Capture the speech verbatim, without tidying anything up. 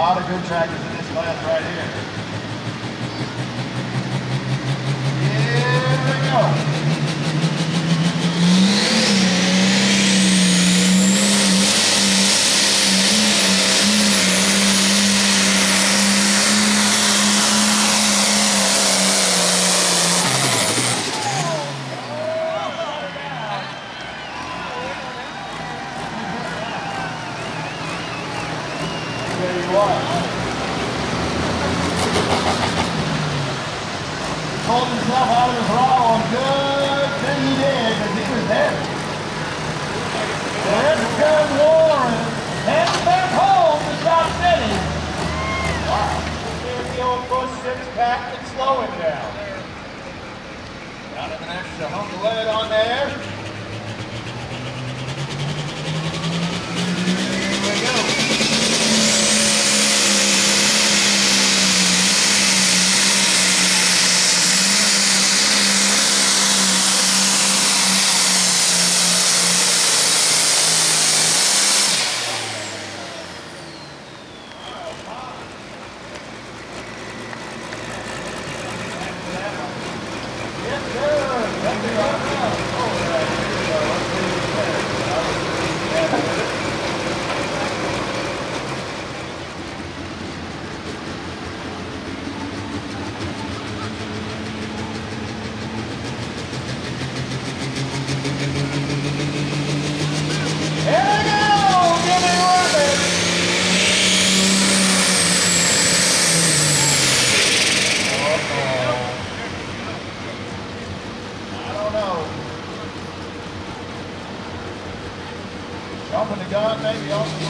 lot of good tractors in this class right here. Here we go. There you are. He pulled himself out of the throttle, and good thing he did, because he was there. There's good Warren, heading back home to Shop City. Wow. Here's the old push six pack and slow it down. Got him an extra hunk of lead on there. Here we go. Jumping the gun, maybe off the